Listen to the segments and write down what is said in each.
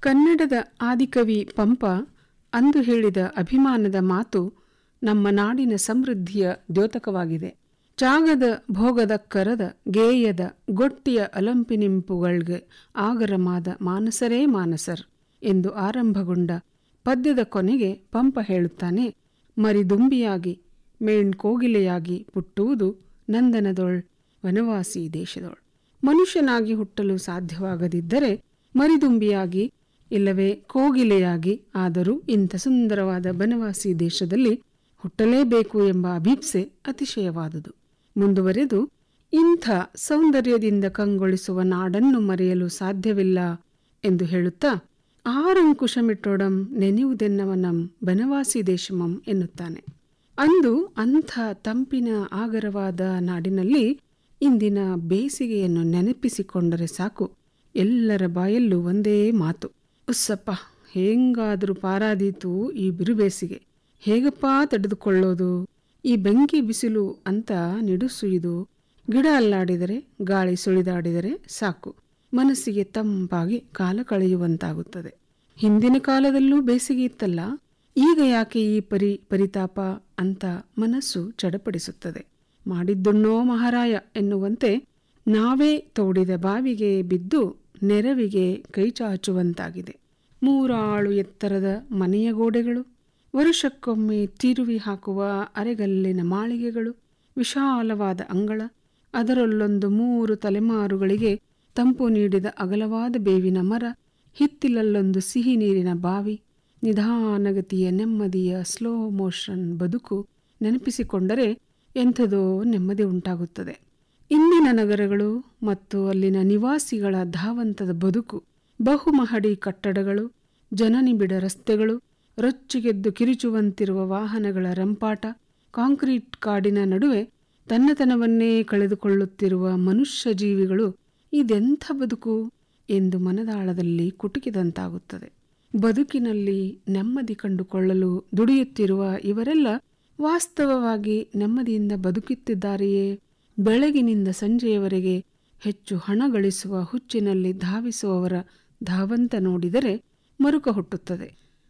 ಕನ್ನಡದ ಆದಿಕವಿ ಪಂಪ ಅಂದು ಹೇಳಿದ ಅಭಿಮಾನದ ಮಾತು ನಮ್ಮ ನಾಡಿನ ಸಮೃದ್ಧಿಯ ದ್ಯೋತಕವಾಗಿದೆ. ಚಾಗದ ಭೋಗದ ಕರದ ಗೇಯದ ಗೊಟ್ಟಿಯ ಅಲಂಪಿನಿಂಪುಗಳ್ಗೆ ಆಗರಮಾದ ಮಾನಸರೇ ಮಾನಸರ್ ಎಂದು ಆರಂಭಗೊಂಡ ಪದ್ಯದ ಕೊನೆಗೆ ಪಂಪ ಹೇಳುತ್ತಾನೆ, ಮರಿದುಂಬಿಯಾಗಿ ಮೇಣ್ಕೋಗಿಲೆಯಾಗಿ ಪುಟ್ಟುವುದು ನಂದನದೊಳ್ ವನವಾಸಿ ದೇಶದೊಳ್. ಮನುಷ್ಯನಾಗಿ ಹುಟ್ಟಲು ಸಾಧ್ಯವಾಗದಿದ್ದರೆ ಮರಿದುಂಬಿಯಾಗಿ ಇಲ್ಲವೇ ಕೋಗಿಲೆಯಾಗಿ ಆದರೂ ಇಂಥ ಸುಂದರವಾದ ಬನವಾಸಿ ದೇಶದಲ್ಲಿ ಹುಟ್ಟಲೇಬೇಕು ಎಂಬ ಅಭೀಪ್ಸೆ ಅತಿಶಯವಾದುದು. ಮುಂದುವರೆದು, ಇಂಥ ಸೌಂದರ್ಯದಿಂದ ಕಂಗೊಳಿಸುವ ನಾಡನ್ನು ಮರೆಯಲು ಸಾಧ್ಯವಿಲ್ಲ ಎಂದು ಹೇಳುತ್ತಾ, ಆರಂಕುಶಮಿಟ್ಟೊಡಂ ನೆನೆಯುವುದೆನ್ನವನಂ ಬನವಾಸಿ ದೇಶಮಂ ಎನ್ನುತ್ತಾನೆ. ಅಂದು ಅಂಥ ತಂಪಿನ ಆಗರವಾದ ನಾಡಿನಲ್ಲಿ ಇಂದಿನ ಬೇಸಿಗೆಯನ್ನು ನೆನಪಿಸಿಕೊಂಡರೆ ಸಾಕು, ಎಲ್ಲರ ಬಾಯಲ್ಲೂ ಒಂದೇ ಮಾತು, ಉಸ್ಸಪ್ಪ ಹೇಗಾದರೂ ಪಾರಾದೀತು ಈ ಬಿರುಬೇಸಿಗೆ, ಹೇಗಪ್ಪಾ ತಡೆದುಕೊಳ್ಳೋದು, ಈ ಬೆಂಕಿ ಬಿಸಿಲು ಅಂತ ನಿಡುಸುಯಿದು, ಗಿಡ ಅಲ್ಲಾಡಿದರೆ ಗಾಳಿ ಸುಳಿದಾಡಿದರೆ ಸಾಕು ಮನಸ್ಸಿಗೆ ತಂಪಾಗಿ ಕಾಲ ಕಳೆಯುವಂತಾಗುತ್ತದೆ. ಹಿಂದಿನ ಕಾಲದಲ್ಲೂ ಬೇಸಿಗೆ ಇತ್ತಲ್ಲ, ಈಗ ಯಾಕೆ ಈ ಪರಿತಾಪ ಅಂತ ಮನಸ್ಸು ಚಡಪಡಿಸುತ್ತದೆ. ಮಾಡಿದ್ದುಣ್ಣೋ ಮಹಾರಾಯ ಎನ್ನುವಂತೆ ನಾವೇ ತೋಡಿದ ಬಾವಿಗೆ ಬಿದ್ದು ನೆರವಿಗೆ ಕೈಚಾಚುವಂತಾಗಿದೆ. 3 ಆಳು ಎತ್ತರದ ಮನೆಯ ಗೋಡೆಗಳು, ವರುಷಕ್ಕೊಮ್ಮೆ ತಿರುವಿ ಹಾಕುವ ಅರೆಗಲ್ಲಿನ ಮಾಳಿಗೆಗಳು, ವಿಶಾಲವಾದ ಅಂಗಳ, ಅದರಲ್ಲೊಂದು 3 ತಲೆಮಾರುಗಳಿಗೆ ತಂಪು ನೀಡಿದ ಅಗಲವಾದ ಬೇವಿನ ಮರ, ಹಿತ್ತಿಲಲ್ಲೊಂದು ಸಿಹಿ ನೀರಿನ ಬಾವಿ, ನಿಧಾನಗತಿಯ ನೆಮ್ಮದಿಯ ಸ್ಲೋ ಮೋಷನ್ ಬದುಕು ನೆನಪಿಸಿಕೊಂಡರೆ ಎಂಥದೋ ನೆಮ್ಮದಿ ಉಂಟಾಗುತ್ತದೆ. ಇಂದಿನ ನಗರಗಳು ಮತ್ತು ಅಲ್ಲಿನ ನಿವಾಸಿಗಳ ಧಾವಂತದ ಬದುಕು, ಬಹುಮಹಡಿ ಕಟ್ಟಡಗಳು, ಜನನಿಬಿಡ ರಸ್ತೆಗಳು, ರೊಚ್ಚಿಗೆದ್ದು ಕಿರಿಚುವಂತಿರುವ ವಾಹನಗಳ ರಂಪಾಟ, ಕಾಂಕ್ರೀಟ್ ಕಾಡಿನ ನಡುವೆ ತನ್ನತನವನ್ನೇ ಕಳೆದುಕೊಳ್ಳುತ್ತಿರುವ ಮನುಷ್ಯ ಜೀವಿಗಳು, ಇದೆಂಥ ಬದುಕು ಎಂದು ಮನದಾಳದಲ್ಲಿ ಕುಟುಕಿದಂತಾಗುತ್ತದೆ. ಬದುಕಿನಲ್ಲಿ ನೆಮ್ಮದಿ ಕಂಡುಕೊಳ್ಳಲು ದುಡಿಯುತ್ತಿರುವ ಇವರೆಲ್ಲ ವಾಸ್ತವವಾಗಿ ನೆಮ್ಮದಿಯಿಂದ ಬದುಕುತ್ತಿದ್ದಾರೆಯೇ? ಬೆಳಗಿನಿಂದ ಸಂಜೆಯವರೆಗೆ ಹೆಚ್ಚು ಹಣ ಗಳಿಸುವ ಹುಚ್ಚಿನಲ್ಲಿ ಧಾವಿಸುವವರ ಧಾವಂತ ನೋಡಿದರೆ ಮರುಕ ಹುಟ್ಟುತ್ತದೆ.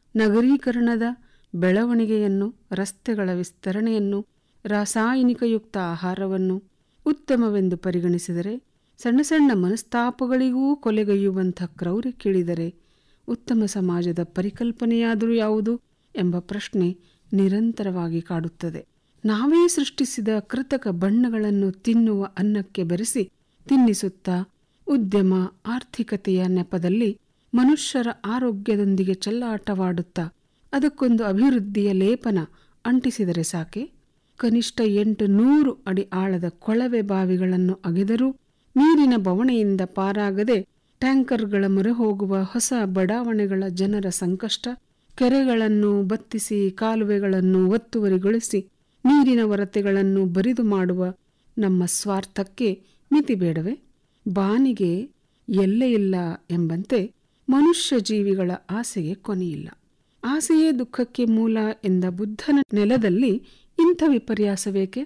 ನಗರೀಕರಣದ ಬೆಳವಣಿಗೆಯನ್ನು, ರಸ್ತೆಗಳ ವಿಸ್ತರಣೆಯನ್ನು, ರಾಸಾಯನಿಕಯುಕ್ತ ಆಹಾರವನ್ನು ಉತ್ತಮವೆಂದು ಪರಿಗಣಿಸಿದರೆ, ಸಣ್ಣ ಸಣ್ಣ ಮನಸ್ತಾಪಗಳಿಗೂ ಕೊಲೆಗೈಯುವಂಥ ಕ್ರೌರ್ಯಕ್ಕಿಳಿದರೆ ಉತ್ತಮ ಸಮಾಜದ ಪರಿಕಲ್ಪನೆಯಾದರೂ ಯಾವುದು ಎಂಬ ಪ್ರಶ್ನೆ ನಿರಂತರವಾಗಿ ಕಾಡುತ್ತದೆ. ನಾವೇ ಸೃಷ್ಟಿಸಿದ ಕೃತಕ ಬಣ್ಣಗಳನ್ನು ತಿನ್ನುವ ಅನ್ನಕ್ಕೆ ಬೆರೆಸಿ ತಿನ್ನಿಸುತ್ತಾ ಉದ್ಯಮ ಆರ್ಥಿಕತೆಯ ನೆಪದಲ್ಲಿ ಮನುಷ್ಯರ ಆರೋಗ್ಯದೊಂದಿಗೆ ಚೆಲ್ಲಾಟವಾಡುತ್ತಾ ಅದಕ್ಕೊಂದು ಅಭಿವೃದ್ಧಿಯ ಲೇಪನ ಅಂಟಿಸಿದರೆ ಸಾಕೆ? ಕನಿಷ್ಠ 800 ಅಡಿ ಆಳದ ಕೊಳವೆ ಬಾವಿಗಳನ್ನು ಅಗೆದರೂ ನೀರಿನ ಬವಣೆಯಿಂದ ಪಾರಾಗದೆ ಟ್ಯಾಂಕರ್ಗಳ ಮೊರೆ ಹೋಗುವ ಹೊಸ ಬಡಾವಣೆಗಳ ಜನರ ಸಂಕಷ್ಟ, ಕೆರೆಗಳನ್ನು ಬತ್ತಿಸಿ ಕಾಲುವೆಗಳನ್ನು ಒತ್ತುವರಿಗೊಳಿಸಿ ನೀರಿನ ಕೊರತೆಗಳನ್ನು ಬರಿದು ಮಾಡುವ ನಮ್ಮ ಸ್ವಾರ್ಥಕ್ಕೆ ಮಿತಿ ಬೇಡವೇ? ಬಾನಿಗೆ ಎಲ್ಲೇ ಇಲ್ಲ ಎಂಬಂತೆ ಮನುಷ್ಯ ಜೀವಿಗಳ ಆಸೆಗೆ ಕೊನೆಯಿಲ್ಲ. ಆಸೆಯೇ ದುಃಖಕ್ಕೆ ಮೂಲ ಎಂದ ಬುದ್ಧನ ನೆಲದಲ್ಲಿ ಇಂಥ ವಿಪರ್ಯಾಸವೇಕೆ?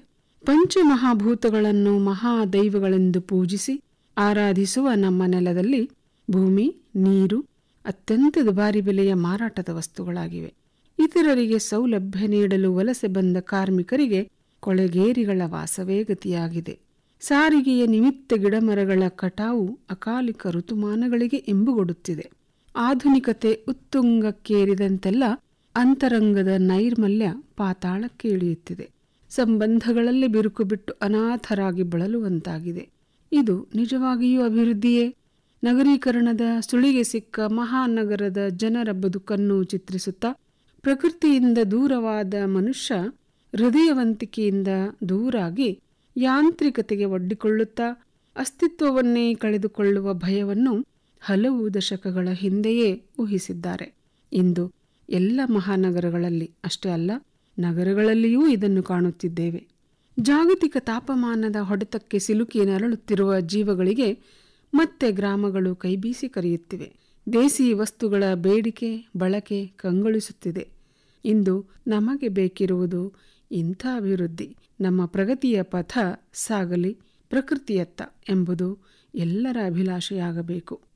ಪಂಚಮಹಾಭೂತಗಳನ್ನು ಮಹಾದೈವಗಳೆಂದು ಪೂಜಿಸಿ ಆರಾಧಿಸುವ ನಮ್ಮ ನೆಲದಲ್ಲಿ ಭೂಮಿ, ನೀರು ಅತ್ಯಂತ ದುಬಾರಿ ಬೆಲೆಯ ಮಾರಾಟದ ವಸ್ತುಗಳಾಗಿವೆ. ಇತರರಿಗೆ ಸೌಲಭ್ಯ ನೀಡಲು ವಲಸೆ ಬಂದ ಕಾರ್ಮಿಕರಿಗೆ ಕೊಳೆಗೇರಿಗಳ ವಾಸವೇ ಗತಿಯಾಗಿದೆ. ಸಾರಿಗೆಯ ನಿಮಿತ್ತ ಗಿಡಮರಗಳ ಕಟಾವು ಅಕಾಲಿಕ ಋತುಮಾನಗಳಿಗೆ ಇಂಬುಗೊಡುತ್ತಿದೆ. ಆಧುನಿಕತೆ ಉತ್ತುಂಗಕ್ಕೇರಿದಂತೆಲ್ಲ ಅಂತರಂಗದ ನೈರ್ಮಲ್ಯ ಪಾತಾಳಕ್ಕೆ ಇಳಿಯುತ್ತಿದೆ. ಸಂಬಂಧಗಳಲ್ಲಿ ಬಿರುಕು ಬಿಟ್ಟು ಅನಾಥರಾಗಿ ಬಳಲುವಂತಾಗಿದೆ. ಇದು ನಿಜವಾಗಿಯೂ ಅಭಿವೃದ್ಧಿಯೇ? ನಗರೀಕರಣದ ಸುಳಿಗೆ ಸಿಕ್ಕ ಮಹಾನಗರದ ಜನರ ಬದುಕನ್ನು ಚಿತ್ರಿಸುತ್ತಾ ಪ್ರಕೃತಿಯಿಂದ ದೂರವಾದ ಮನುಷ್ಯ ಹೃದಯವಂತಿಕೆಯಿಂದ ದೂರಾಗಿ ಯಾಂತ್ರಿಕತೆಗೆ ಒಡ್ಡಿಕೊಳ್ಳುತ್ತಾ ಅಸ್ತಿತ್ವವನ್ನೇ ಕಳೆದುಕೊಳ್ಳುವ ಭಯವನ್ನು ಹಲವು ದಶಕಗಳ ಹಿಂದೆಯೇ ಊಹಿಸಿದ್ದಾರೆ. ಇಂದು ಎಲ್ಲ ಮಹಾನಗರಗಳಲ್ಲಿ ಅಷ್ಟೇ ಅಲ್ಲ, ನಗರಗಳಲ್ಲಿಯೂ ಇದನ್ನು ಕಾಣುತ್ತಿದ್ದೇವೆ. ಜಾಗತಿಕ ತಾಪಮಾನದ ಹೊಡೆತಕ್ಕೆ ಸಿಲುಕಿ ನರಳುತ್ತಿರುವ ಜೀವಗಳಿಗೆ ಮತ್ತೆ ಗ್ರಾಮಗಳು ಕೈಬೀಸಿ ಕರೆಯುತ್ತಿವೆ. ದೇಸಿ ವಸ್ತುಗಳ ಬೇಡಿಕೆ ಬಳಕೆ ಕಂಗೊಳಿಸುತ್ತಿದೆ. ಇಂದು ನಮಗೆ ಬೇಕಿರುವುದು ಇಂಥ ಅಭಿವೃದ್ಧಿ. ನಮ್ಮ ಪ್ರಗತಿಯ ಪಥ ಸಾಗಲಿ ಪ್ರಕೃತಿಯತ್ತ ಎಂಬುದು ಎಲ್ಲರ ಅಭಿಲಾಷೆಯಾಗಬೇಕು.